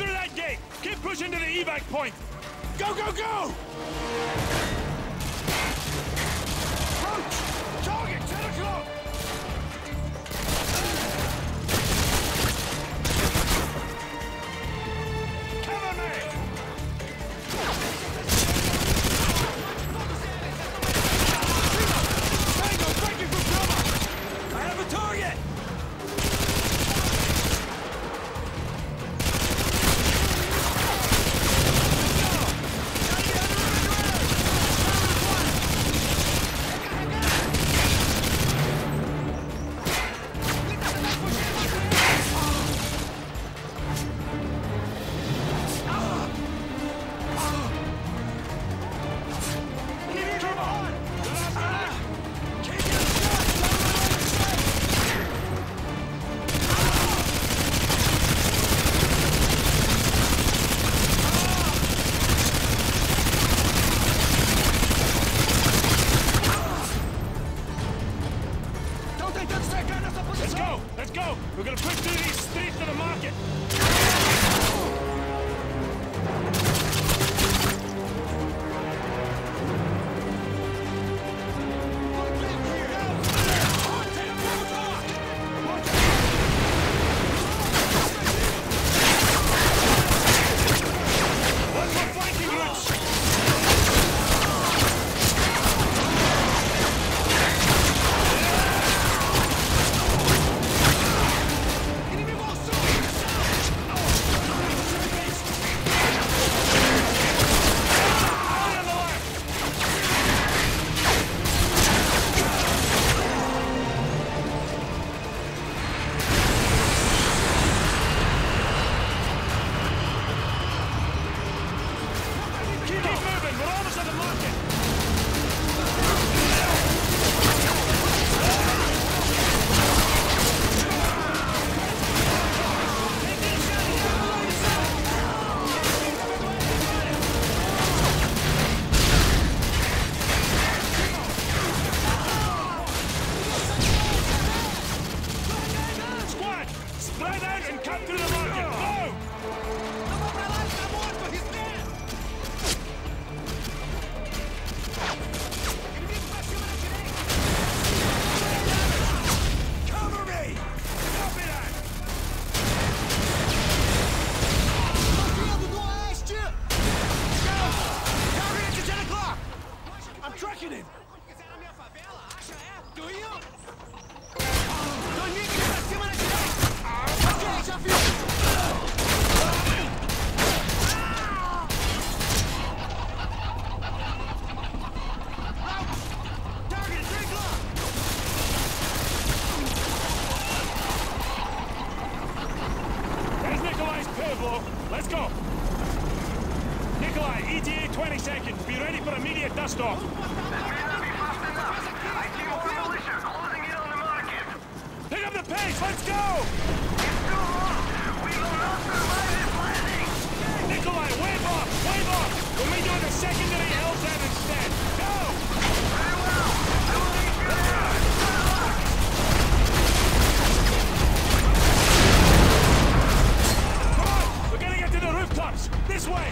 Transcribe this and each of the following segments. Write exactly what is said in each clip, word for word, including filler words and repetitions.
through that gate! Keep pushing to the evac point! Go, go, go! Approach! Target, ten o'clock! Cover me! Tango, thank you for cover! I have a target! Let's go! Let's go! We're gonna push through these streets to the market! What's our flanking routes? Spread out and cut through the market! Go! Cover me! Copy that! Target to ten o'clock! I'm tracking him! Do you? There's Nikolai's purple. Let's go. Nikolai, E T A twenty seconds. Be ready for immediate dust off. Pick up the pace. Let's go. Nikolai, wave off! Wave off! We'll meet you at the secondary L Z instead! Go! Very well! I will leave you there! Come on! We're gonna get to the rooftops! This way!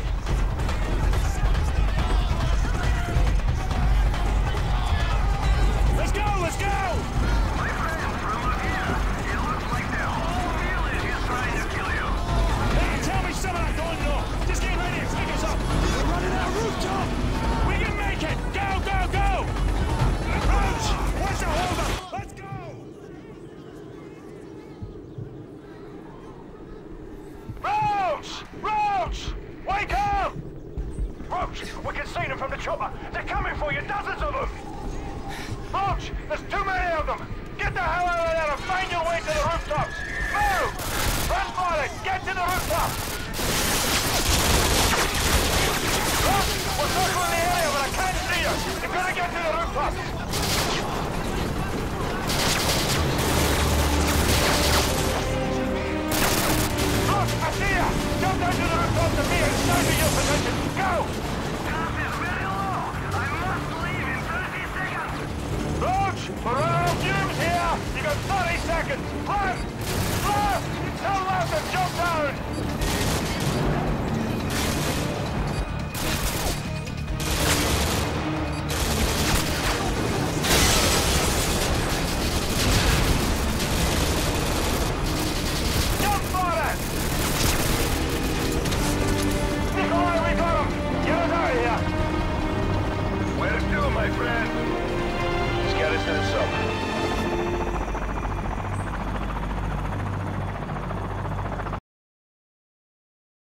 Let's go! Let's go! My friends, from up here, it looks like the whole village is trying to kill you. Hey, tell me something I don't know! Just get ready and take us up! We're running out rooftop! We can make it! Go, go, go! Roach! What's the holdup? Let's go! Roach! Roach! Wake up! Roach, we can see them from the chopper! They're coming for you, dozens of them! Roach, there's too many of them! Get the hell out of there and find your way to the rooftops! Move! Run for it! Get to the rooftops! Roach, we're circling the area, but I can't see you! You've got to get to the rooftops! Roach, I see you! Jump down to the rooftops and meet and stand to your position! Go! Gas is very low. I must leave in thirty seconds. Roach, we're running out of fumes here! You got thirty seconds! Run! Run! Tell them to jump down!